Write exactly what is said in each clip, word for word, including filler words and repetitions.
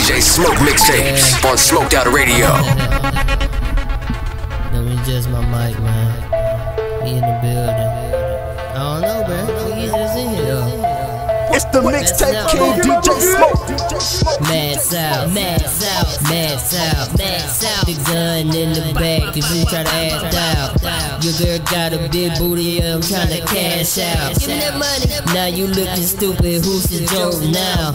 J Smoke mixtapes on Smoked Out Radio. Let me adjust my mic, man. We in the building. I don't know, man. We just in here, though. It's the mixtape king, D J Smoke. Mad South, Mad South, Mad South, Mad South. The gun in the back, cause you try to act out. Your girl got a big booty, I'm trying to cash out. Give me that money. Now you looking stupid, who's the joke now?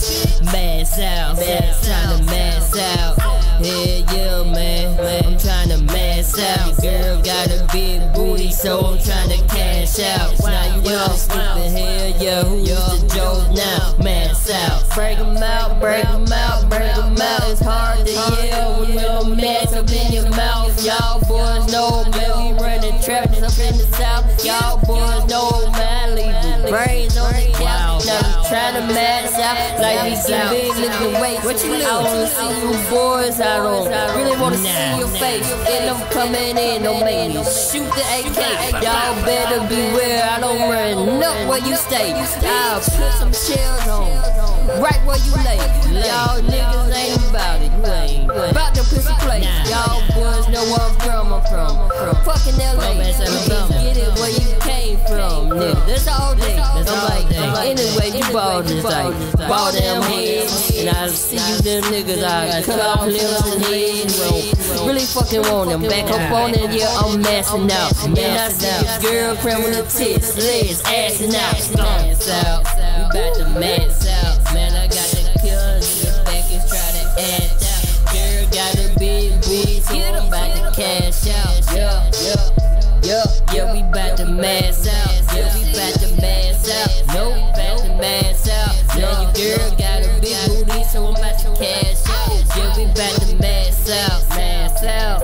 Mad South, trying to mass out. Hell yeah, man, I'm trying to mass out. Girl got a big booty, so I'm trying to cash out. Now you looking stupid, hell yeah, who's the joke now? Mass out. Break 'em out, break 'em out, break 'em out. It's hard to yell when no mass up in your mouth. Y'all boys know, man, we running traps up in the south. Y'all boys know, man, leave the brains on the couch. Now we trying to mass out like we get big, lift the weight. What you I wanna see you boys, I don't really wanna see your face. And I'm coming in, don't make me shoot the A K. Y'all better beware, I don't run up where you stay. I'll put some shells on right where you lay. Y'all niggas ain't about it, you ain't about the pussy place. Y'all boys know where I'm from, I'm from, from fucking L A. Get it where you came from, nigga. That's all day. I'm like, I'm like, anyway, you ball this like, ball them heads. And I see you them niggas, I cut off limbs and heads. Really fucking want them. Back up on it, yeah, I'm massing out. And I see this girlfriend with her tits, legs, assing out. Mass out, we bout to mass out. Man, I got the killers in the back and try to act out. Girl got a big booty, so I'm about to cash out. Yeah, yeah, yeah, yeah, we bout to mass out. Yeah, we bout to mass out. No, bout to mass out. Now your girl got a big booty, so I'm about to cash out. Yeah, we bout to mass out, mass out,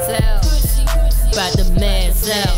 bout to mass out.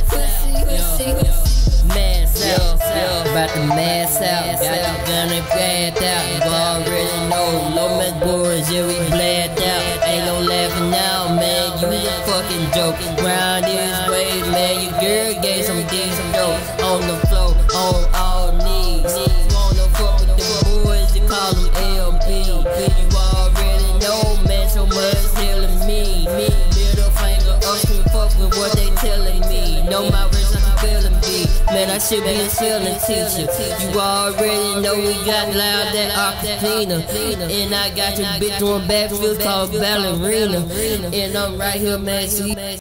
Mass out, about to mass out. Got the gun and bad out. You already know, low mess boys, yeah, we bled out. Ain't no laughing out, man. You a fucking joke. Round this way, man. Your girl gave some decent dope on the floor, on all knees. You wanna fuck with the boys, you call them L P. You already know, man. So much telling me. Me, middle finger up to fuck with what they telling me. Know my wrist, I'm feeling beat. Man, I should be a ceiling teacher. You already know we got loud that Argentina. And I got your bitch doing backflips called ballerina. And I'm right here, man. See?